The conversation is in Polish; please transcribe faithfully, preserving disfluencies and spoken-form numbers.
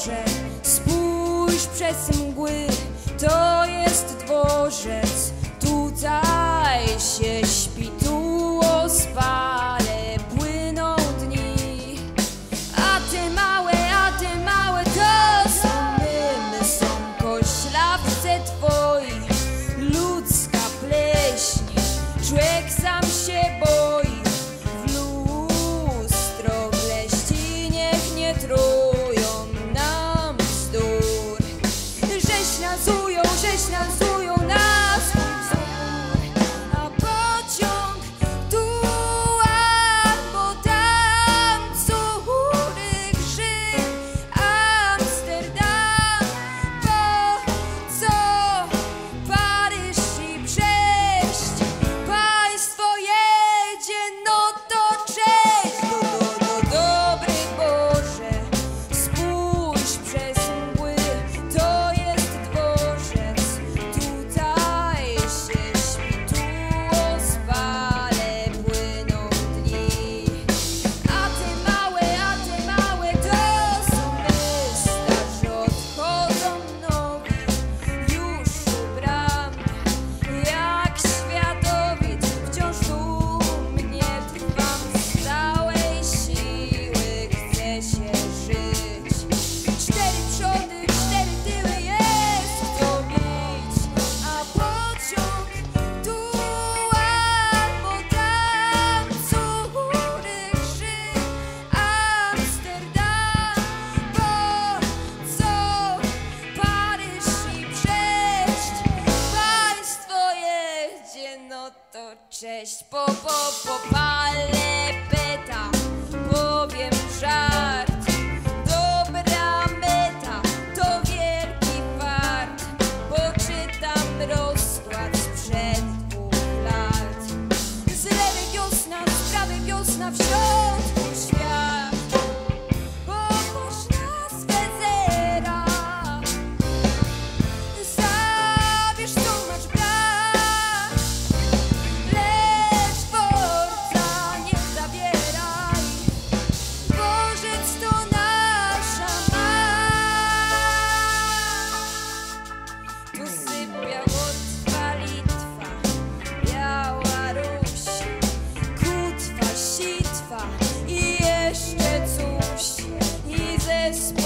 Boże, spójrz przez mgły, to jest dworzec, tutaj się śpi, tu ospale płyną dni. A te małe, a te małe to są my, my są koślawce twoi, ludzka pleśń, człowiek sam się boi. W lustro wleść i niech nie trują nam bzdur, żeś nazują, żeś nazują na swój wzór. A pociąg tu albo tam, Zurych, Rzym, Amsterdam, po co Paryż i Brześć? Państwo jedzie, no to cześć. Do, do, do, dobry Boże, spójrz przez mgły, to jest dworzec, tutaj się śpi, tu ospale płyną dni. A te małe, a te małe to są my, starzy odchodzą nowi, już u bram. Jak światowid wciąż dumnie trwam, z całej siły chce się żyć. Cztery przody, cztery tyły, jest kto bić. A pociąg tu albo tam, Zurych, Rzym, Amsterdam, po co Paryż i Brześć? Państwo jedzie, no to cześć. Po, po, po palepeta powiem żart, dobra meta to wielki fart. Poczytam rozkład sprzed dwóch lat. Z lewej wiosna, z prawej wiosna, w środku świat. Popatrz na swe zera, zabierz co masz brać, lecz dworca nie zabieraj. Dworzec to nasza maść. Tu sypia Łotwa, Litwa, Białoruś, Kutwa, Sitwa i jeszcze coś, i ze